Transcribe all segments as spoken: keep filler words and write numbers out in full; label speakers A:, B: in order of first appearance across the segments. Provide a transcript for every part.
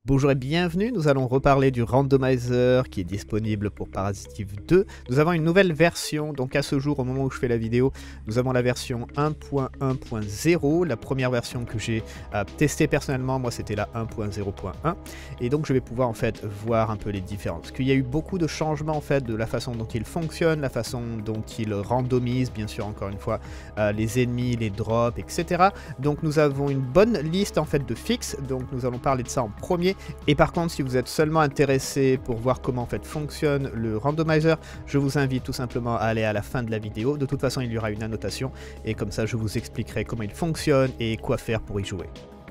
A: Bonjour et bienvenue, nous allons reparler du randomizer qui est disponible pour Parasitive deux. Nous avons une nouvelle version, donc à ce jour, au moment où je fais la vidéo, nous avons la version un point un point zéro. La première version que j'ai euh, testée personnellement, moi c'était la un point zéro point un. Et donc je vais pouvoir en fait voir un peu les différences. Parce qu'il y a eu beaucoup de changements en fait de la façon dont il fonctionne, la façon dont il randomise, bien sûr encore une fois, euh, les ennemis, les drops, et cetera. Donc nous avons une bonne liste en fait de fixes, donc nous allons parler de ça en premier. Et par contre, si vous êtes seulement intéressé pour voir comment en fait fonctionne le randomizer, je vous invite tout simplement à aller à la fin de la vidéo. De toute façon, il y aura une annotation et comme ça, je vous expliquerai comment il fonctionne et quoi faire pour y jouer.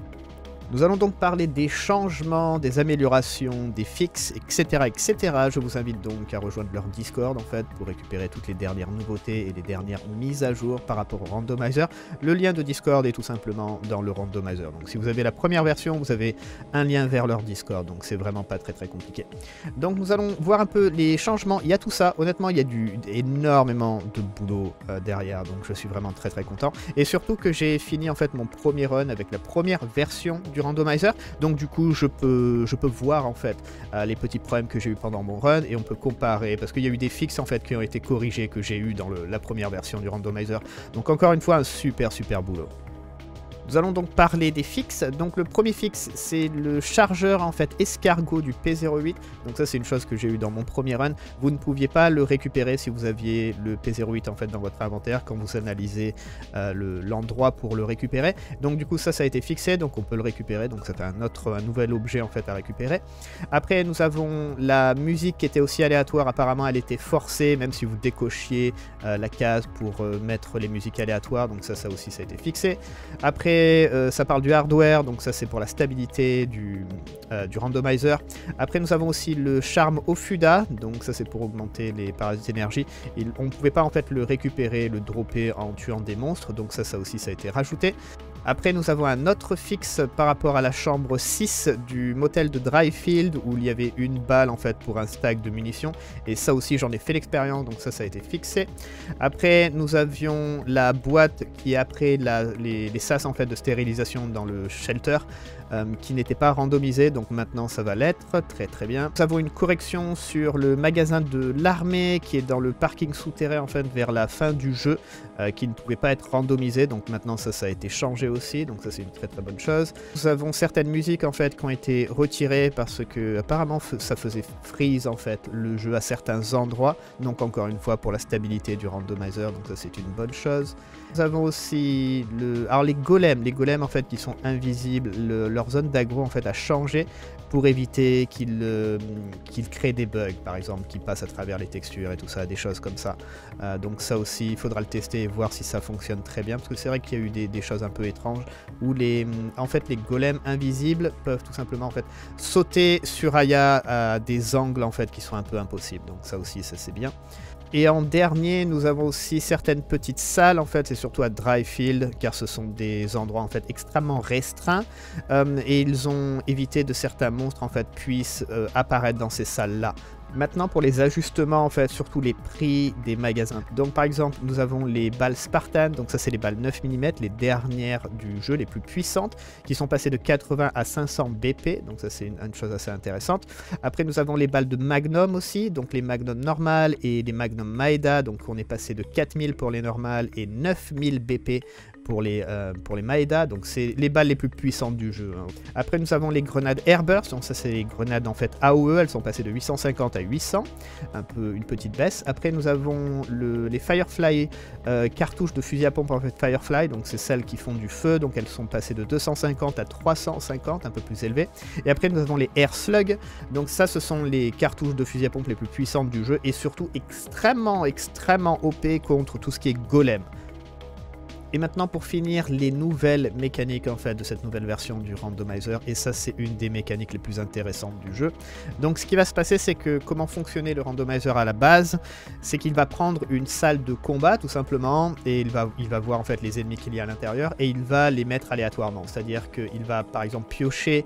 A: Nous allons donc parler des changements, des améliorations, des fixes, et cetera, et cetera. Je vous invite donc à rejoindre leur Discord en fait pour récupérer toutes les dernières nouveautés et les dernières mises à jour par rapport au randomizer. Le lien de Discord est tout simplement dans le randomizer. Donc si vous avez la première version, vous avez un lien vers leur Discord. Donc c'est vraiment pas très très compliqué. Donc nous allons voir un peu les changements. Il y a tout ça. Honnêtement, il y a du énormément de boulot euh, derrière. Donc je suis vraiment très très content. Et surtout que j'ai fini en fait mon premier run avec la première version du randomizer, donc du coup je peux, je peux voir en fait euh, les petits problèmes que j'ai eu pendant mon run et on peut comparer parce qu'il y a eu des fixes en fait qui ont été corrigés que j'ai eu dans le, la première version du randomizer. Donc encore une fois un super super boulot. Nous allons donc parler des fixes. Donc le premier fixe, c'est le chargeur en fait escargot du P zéro huit. Donc ça c'est une chose que j'ai eu dans mon premier run. Vous ne pouviez pas le récupérer si vous aviez le P zéro huit en fait dans votre inventaire quand vous analysez euh, l'endroit le, pour le récupérer. Donc du coup ça ça a été fixé, donc on peut le récupérer. Donc c'est un autre un nouvel objet en fait à récupérer. Après nous avons la musique qui était aussi aléatoire. Apparemment elle était forcée même si vous décochiez euh, la case pour euh, mettre les musiques aléatoires. Donc ça ça aussi ça a été fixé. Après Euh, ça parle du hardware, donc ça c'est pour la stabilité du, euh, du randomizer. Après nous avons aussi le charme Ofuda, donc ça c'est pour augmenter les parasites d'énergie. On ne pouvait pas en fait le récupérer, le dropper en tuant des monstres, donc ça ça aussi ça a été rajouté. Après nous avons un autre fixe par rapport à la chambre six du motel de Dryfield où il y avait une balle en fait pour un stack de munitions et ça aussi j'en ai fait l'expérience, donc ça ça a été fixé. Après nous avions la boîte qui est après la, les, les sas en fait de stérilisation dans le shelter euh, qui n'était pas randomisé, donc maintenant ça va l'être, très très bien. Nous avons une correction sur le magasin de l'armée qui est dans le parking souterrain en fait vers la fin du jeu euh, qui ne pouvait pas être randomisé, donc maintenant ça ça a été changé aussi, donc ça c'est une très très bonne chose. Nous avons certaines musiques en fait qui ont été retirées parce que apparemment ça faisait freeze en fait le jeu à certains endroits, donc encore une fois pour la stabilité du randomizer, donc ça c'est une bonne chose. Nous avons aussi le... alors les golems, les golems en fait qui sont invisibles, le... leur zone d'aggro en fait a changé pour éviter qu'ils euh, qu'ils créent des bugs par exemple, qui passent à travers les textures et tout ça, des choses comme ça. Euh, donc ça aussi il faudra le tester et voir si ça fonctionne très bien parce que c'est vrai qu'il y a eu des, des choses un peu étranges où les, en fait les golems invisibles peuvent tout simplement en fait sauter sur Aya à des angles en fait qui sont un peu impossibles, donc ça aussi ça c'est bien. Et en dernier, nous avons aussi certaines petites salles, en fait, c'est surtout à Dryfield, car ce sont des endroits en fait extrêmement restreints, euh, et ils ont évité de certains monstres en fait puissent euh, apparaître dans ces salles-là. Maintenant pour les ajustements en fait, surtout les prix des magasins. Donc par exemple nous avons les balles Spartan, donc ça c'est les balles neuf millimètres, les dernières du jeu, les plus puissantes, qui sont passées de quatre-vingts à cinq cents B P, donc ça c'est une, une chose assez intéressante. Après nous avons les balles de Magnum aussi, donc les Magnum normales et les Magnum Maeda, donc on est passé de quatre mille pour les normales et neuf mille B P pour les, euh, pour les Maeda, donc c'est les balles les plus puissantes du jeu. Hein. Après nous avons les grenades Airburst, donc ça c'est les grenades en fait A O E, elles sont passées de huit cent cinquante à huit cents, un peu une petite baisse. Après nous avons le, les Firefly euh, cartouches de fusil à pompe en fait Firefly, donc c'est celles qui font du feu, donc elles sont passées de deux cent cinquante à trois cent cinquante, un peu plus élevées. Et après nous avons les Air Slug, donc ça ce sont les cartouches de fusil à pompe les plus puissantes du jeu et surtout extrêmement extrêmement O P contre tout ce qui est golem. Et maintenant pour finir les nouvelles mécaniques en fait de cette nouvelle version du randomizer, et ça c'est une des mécaniques les plus intéressantes du jeu. Donc ce qui va se passer c'est que comment fonctionnait le randomizer à la base, c'est qu'il va prendre une salle de combat tout simplement et il va, il va voir en fait les ennemis qu'il y a à l'intérieur et il va les mettre aléatoirement, c'est à dire qu'il va par exemple piocher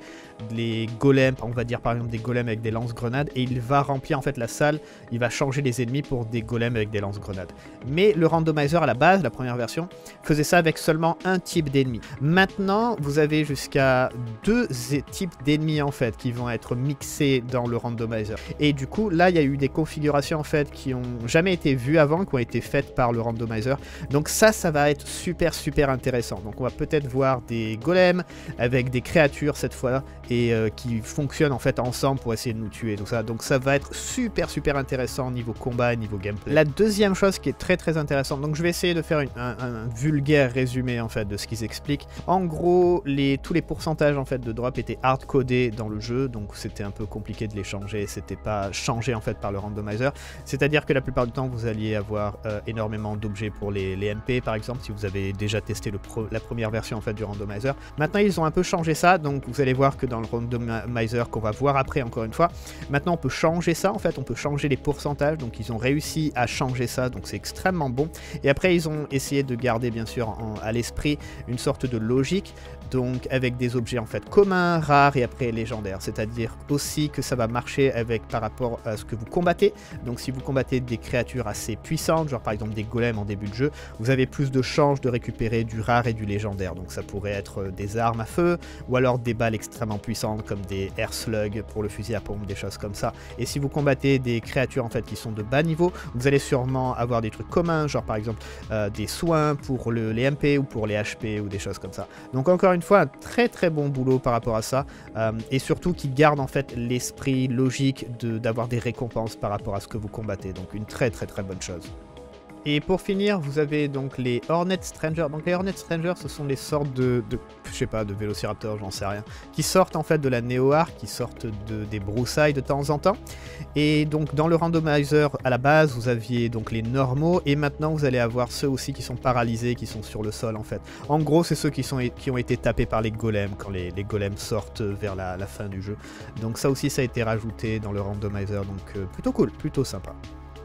A: les golems, on va dire par exemple des golems avec des lance-grenades, et il va remplir en fait la salle, il va changer les ennemis pour des golems avec des lance-grenades. Mais le randomizer à la base, la première version, faisait ça avec seulement un type d'ennemi. Maintenant, vous avez jusqu'à deux types d'ennemis en fait qui vont être mixés dans le randomizer. Et du coup, là, il y a eu des configurations en fait qui ont jamais été vues avant, qui ont été faites par le randomizer. Donc ça, ça va être super super intéressant. Donc on va peut-être voir des golems avec des créatures cette fois et euh, qui fonctionnent en fait ensemble pour essayer de nous tuer, tout ça. Donc ça va être super super intéressant niveau combat, niveau gameplay. La deuxième chose qui est très très intéressante, donc je vais essayer de faire une, un, un vulgaire résumé en fait de ce qu'ils expliquent. En gros, les, tous les pourcentages en fait de drop étaient hard codés dans le jeu, donc c'était un peu compliqué de les changer, c'était pas changé en fait par le randomizer. C'est-à-dire que la plupart du temps vous alliez avoir euh, énormément d'objets pour les, les M P par exemple, si vous avez déjà testé le pro, la première version en fait du randomizer. Maintenant ils ont un peu changé ça, donc vous allez voir que dans le randomizer qu'on va voir après encore une fois, maintenant on peut changer ça en fait, on peut changer les pourcentages, donc ils ont réussi à changer ça, donc c'est extrêmement bon. Et après ils ont essayé de garder bien sûr en, à l'esprit une sorte de logique, donc avec des objets en fait communs, rares et après légendaires, c'est-à-dire aussi que ça va marcher avec par rapport à ce que vous combattez. Donc si vous combattez des créatures assez puissantes, genre par exemple des golems en début de jeu, vous avez plus de chances de récupérer du rare et du légendaire, donc ça pourrait être des armes à feu ou alors des balles extrêmement puissantes comme des air slugs pour le fusil à pompe, des choses comme ça. Et si vous combattez des créatures en fait qui sont de bas niveau, vous allez sûrement avoir des trucs communs, genre par exemple euh, des soins pour le, les M P ou pour les H P ou des choses comme ça. Donc encore une fois, un très très bon boulot par rapport à ça, euh, et surtout qui garde en fait l'esprit logique d'avoir de, des récompenses par rapport à ce que vous combattez, donc une très très très bonne chose. Et pour finir, vous avez donc les Hornet Strangers. Donc les Hornet Strangers, ce sont des sortes de, de je sais pas, de vélociraptors, j'en sais rien, qui sortent en fait de la Neo-Arc, qui sortent de, des broussailles de temps en temps. Et donc dans le randomizer, à la base, vous aviez donc les normaux, et maintenant vous allez avoir ceux aussi qui sont paralysés, qui sont sur le sol en fait. En gros, c'est ceux qui, sont, qui ont été tapés par les golems, quand les, les golems sortent vers la, la fin du jeu. Donc ça aussi, ça a été rajouté dans le randomizer, donc euh, plutôt cool, plutôt sympa.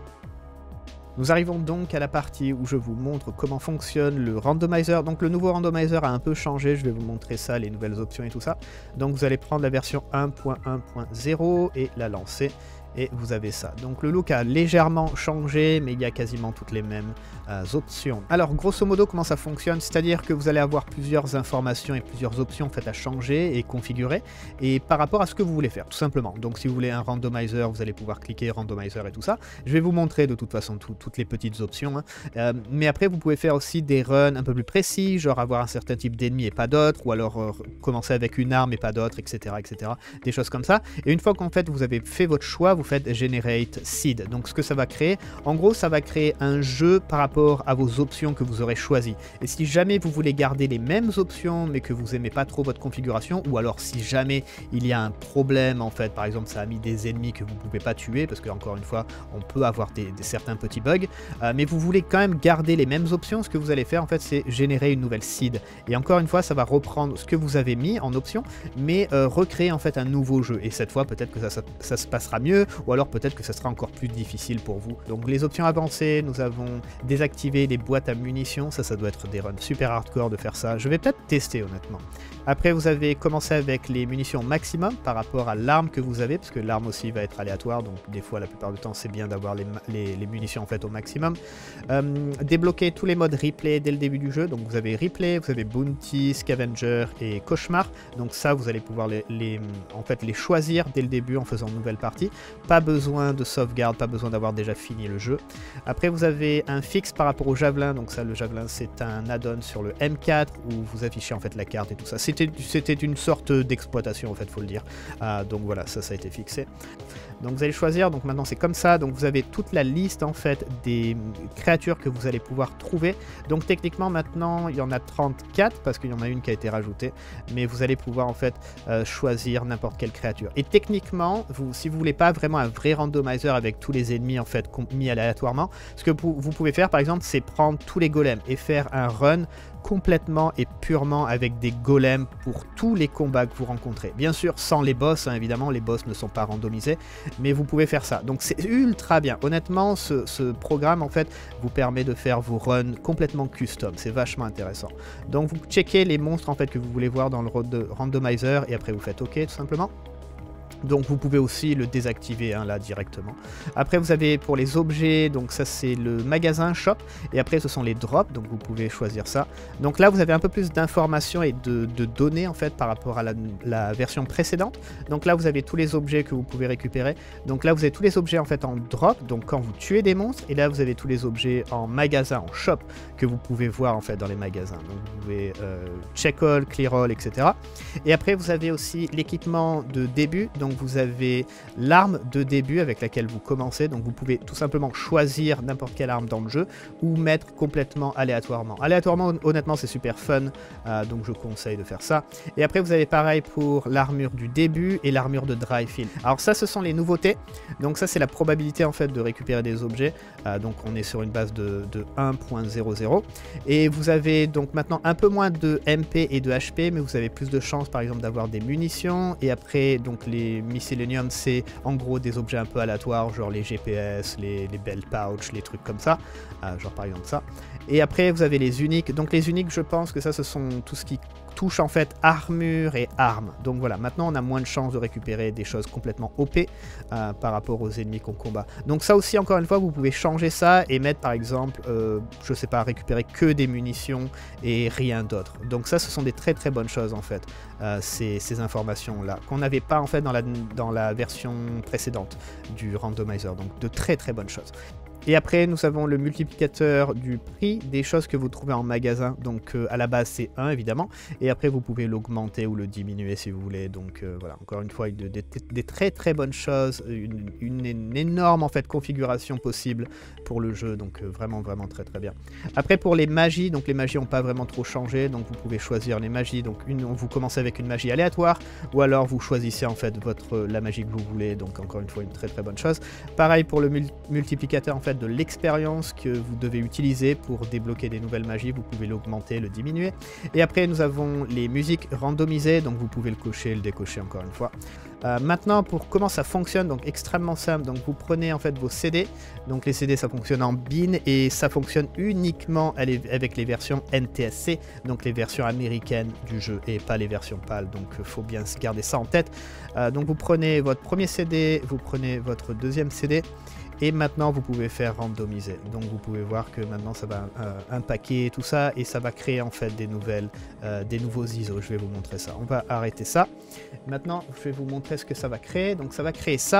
A: Nous arrivons donc à la partie où je vous montre comment fonctionne le randomizer. Donc le nouveau randomizer a un peu changé, je vais vous montrer ça, les nouvelles options et tout ça. Donc vous allez prendre la version un point un point zéro et la lancer. Et vous avez ça. Donc le look a légèrement changé, mais il y a quasiment toutes les mêmes euh, options. Alors grosso modo, comment ça fonctionne? C'est-à-dire que vous allez avoir plusieurs informations et plusieurs options en fait, à changer et configurer, et par rapport à ce que vous voulez faire, tout simplement. Donc si vous voulez un randomizer, vous allez pouvoir cliquer randomizer et tout ça. Je vais vous montrer de toute façon tout, toutes les petites options. Hein. Euh, mais après, vous pouvez faire aussi des runs un peu plus précis, genre avoir un certain type d'ennemi et pas d'autres, ou alors euh, commencer avec une arme et pas d'autres, et cetera, et cetera. Des choses comme ça. Et une fois qu'en fait vous avez fait votre choix, vous faites Generate Seed. Donc ce que ça va créer, en gros ça va créer un jeu par rapport à vos options que vous aurez choisies. Et si jamais vous voulez garder les mêmes options mais que vous aimez pas trop votre configuration, ou alors si jamais il y a un problème en fait, par exemple ça a mis des ennemis que vous pouvez pas tuer, parce que encore une fois on peut avoir des, des certains petits bugs, euh, mais vous voulez quand même garder les mêmes options, ce que vous allez faire en fait c'est générer une nouvelle seed. Et encore une fois ça va reprendre ce que vous avez mis en option, mais euh, recréer en fait un nouveau jeu. Et cette fois peut-être que ça, ça, ça se passera mieux, ou alors peut-être que ça sera encore plus difficile pour vous. Donc les options avancées, nous avons désactivé les boîtes à munitions, ça ça doit être des runs super hardcore de faire ça, je vais peut-être tester honnêtement. Après vous avez commencé avec les munitions maximum par rapport à l'arme que vous avez, parce que l'arme aussi va être aléatoire, donc des fois la plupart du temps c'est bien d'avoir les, les, les munitions en fait au maximum. Euh, débloquer tous les modes replay dès le début du jeu, donc vous avez replay, vous avez bounty, scavenger et cauchemar, donc ça vous allez pouvoir les, les, en fait, les choisir dès le début en faisant une nouvelle partie. Pas besoin de sauvegarde, pas besoin d'avoir déjà fini le jeu. Après vous avez un fixe par rapport au javelin, donc ça le javelin c'est un add-on sur le M quatre où vous affichez en fait la carte et tout ça. C'était une sorte d'exploitation en fait, faut le dire. Euh, donc voilà, ça ça a été fixé. Donc vous allez choisir, donc maintenant c'est comme ça, donc vous avez toute la liste en fait des créatures que vous allez pouvoir trouver. Donc techniquement maintenant il y en a trente-quatre parce qu'il y en a une qui a été rajoutée, mais vous allez pouvoir en fait euh, choisir n'importe quelle créature. Et techniquement, vous, si vous voulez pas vraiment un vrai randomizer avec tous les ennemis en fait mis aléatoirement, ce que vous pouvez faire par exemple c'est prendre tous les golems et faire un run complètement et purement avec des golems pour tous les combats que vous rencontrez. Bien sûr, sans les boss, hein, évidemment, les boss ne sont pas randomisés, mais vous pouvez faire ça. Donc c'est ultra bien. Honnêtement, ce, ce programme, en fait, vous permet de faire vos runs complètement custom. C'est vachement intéressant. Donc vous checkez les monstres, en fait, que vous voulez voir dans le randomizer, et après vous faites OK, tout simplement. Donc vous pouvez aussi le désactiver hein, là directement. Après vous avez pour les objets, donc ça c'est le magasin shop, et après ce sont les drops, donc vous pouvez choisir ça. Donc là vous avez un peu plus d'informations et de, de données en fait par rapport à la, la version précédente. Donc là vous avez tous les objets que vous pouvez récupérer. Donc là vous avez tous les objets en fait en drop, donc quand vous tuez des monstres, et là vous avez tous les objets en magasin, en shop, que vous pouvez voir en fait dans les magasins. Donc vous pouvez euh, check all, clear all, et cetera. Et après vous avez aussi l'équipement de début. Donc vous avez l'arme de début avec laquelle vous commencez, donc vous pouvez tout simplement choisir n'importe quelle arme dans le jeu ou mettre complètement aléatoirement. Aléatoirement, honnêtement, c'est super fun, euh, donc je conseille de faire ça. Et après, vous avez pareil pour l'armure du début et l'armure de dry fill. Alors ça, ce sont les nouveautés. Donc ça, c'est la probabilité en fait de récupérer des objets. Euh, donc on est sur une base de, de un point zéro zéro. Et vous avez donc maintenant un peu moins de M P et de H P, mais vous avez plus de chances, par exemple, d'avoir des munitions. Et après, donc les Miscellaneum, c'est en gros des objets un peu aléatoires, genre les G P S, les, les bell pouch, les trucs comme ça, euh, genre par exemple ça. Et après vous avez les uniques, donc les uniques je pense que ça ce sont tout ce qui touche en fait armure et armes. Donc voilà, maintenant on a moins de chances de récupérer des choses complètement O P euh, par rapport aux ennemis qu'on combat. Donc ça aussi encore une fois vous pouvez changer ça et mettre par exemple, euh, je sais pas, récupérer que des munitions et rien d'autre. Donc ça ce sont des très très bonnes choses en fait, euh, ces, ces informations là, qu'on n'avait pas en fait dans la, dans la version précédente du randomizer. Donc de très très bonnes choses. Et après, nous avons le multiplicateur du prix des choses que vous trouvez en magasin. Donc euh, à la base, c'est un évidemment. Et après, vous pouvez l'augmenter ou le diminuer si vous voulez. Donc euh, voilà, encore une fois, des, des, des très très bonnes choses. Une, une, une énorme en fait configuration possible pour le jeu. Donc euh, vraiment, vraiment très très bien. Après, pour les magies, donc les magies n'ont pas vraiment trop changé. Donc vous pouvez choisir les magies. Donc une, vous commencez avec une magie aléatoire. Ou alors vous choisissez en fait votre, la magie que vous voulez. Donc encore une fois, une très très bonne chose. Pareil pour le mul multiplicateur en fait de l'expérience que vous devez utiliser pour débloquer des nouvelles magies, vous pouvez l'augmenter, le diminuer. Et après nous avons les musiques randomisées, donc vous pouvez le cocher, le décocher encore une fois. Euh, maintenant pour comment ça fonctionne, donc extrêmement simple, donc vous prenez en fait vos C D, donc les C D ça fonctionne en bin et ça fonctionne uniquement avec les versions N T S C, donc les versions américaines du jeu et pas les versions P A L, donc il faut bien se garder ça en tête. Euh, donc vous prenez votre premier C D, vous prenez votre deuxième C D, et maintenant vous pouvez faire randomiser. Donc vous pouvez voir que maintenant ça va euh, unpacker tout ça et ça va créer en fait des nouvelles, euh, des nouveaux I S O. Je vais vous montrer ça. On va arrêter ça. Maintenant je vais vous montrer ce que ça va créer. Donc ça va créer ça.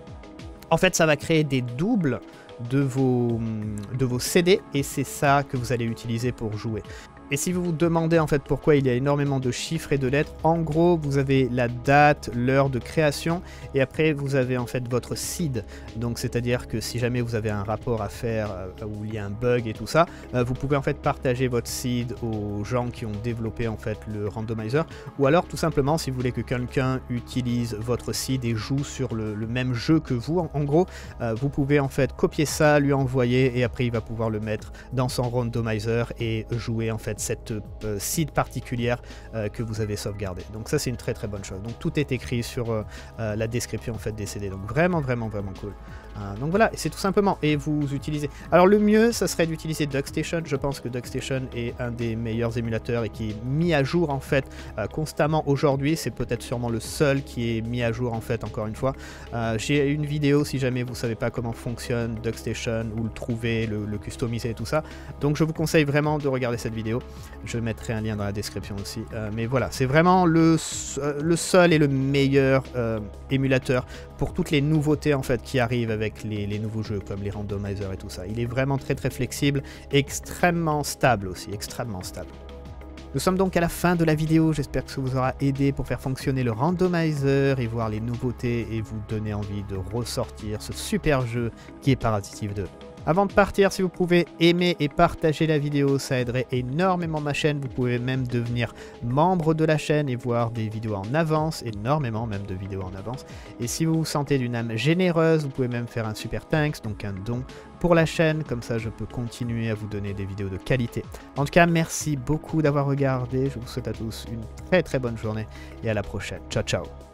A: En fait ça va créer des doubles de vos, de vos C D et c'est ça que vous allez utiliser pour jouer. Et si vous vous demandez en fait pourquoi il y a énormément de chiffres et de lettres, en gros vous avez la date, l'heure de création et après vous avez en fait votre seed. Donc c'est à dire que si jamais vous avez un rapport à faire euh, où il y a un bug et tout ça, euh, vous pouvez en fait partager votre seed aux gens qui ont développé en fait le randomizer, ou alors tout simplement si vous voulez que quelqu'un utilise votre seed et joue sur le, le même jeu que vous, en, en gros euh, vous pouvez en fait copier ça, lui envoyer et après il va pouvoir le mettre dans son randomizer et jouer en fait cette euh, seed particulière euh, que vous avez sauvegardée. Donc ça c'est une très très bonne chose. Donc tout est écrit sur euh, euh, la description en fait des C D. Donc vraiment vraiment vraiment cool. Euh, donc voilà, c'est tout simplement. Et vous utilisez... Alors le mieux, ça serait d'utiliser DuckStation. Je pense que DuckStation est un des meilleurs émulateurs et qui est mis à jour en fait euh, constamment aujourd'hui. C'est peut-être sûrement le seul qui est mis à jour en fait, encore une fois. Euh, J'ai une vidéo si jamais vous savez pas comment fonctionne DuckStation, ou le trouver, le, le customiser et tout ça. Donc je vous conseille vraiment de regarder cette vidéo. Je mettrai un lien dans la description aussi. Euh, mais voilà, c'est vraiment le, le seul et le meilleur euh, émulateur pour toutes les nouveautés en fait qui arrivent avec les, les nouveaux jeux comme les randomizers et tout ça. Il est vraiment très très flexible, extrêmement stable aussi, extrêmement stable. Nous sommes donc à la fin de la vidéo, j'espère que ça vous aura aidé pour faire fonctionner le randomizer et voir les nouveautés et vous donner envie de ressortir ce super jeu qui est Parasite Eve deux. Avant de partir, si vous pouvez aimer et partager la vidéo, ça aiderait énormément ma chaîne. Vous pouvez même devenir membre de la chaîne et voir des vidéos en avance, énormément même de vidéos en avance. Et si vous vous sentez d'une âme généreuse, vous pouvez même faire un super thanks, donc un don pour la chaîne, comme ça je peux continuer à vous donner des vidéos de qualité. En tout cas, merci beaucoup d'avoir regardé, je vous souhaite à tous une très très bonne journée et à la prochaine. Ciao ciao.